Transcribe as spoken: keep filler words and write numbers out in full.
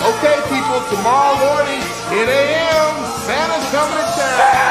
Okay, people, tomorrow morning, ten a m, Santa's coming to town.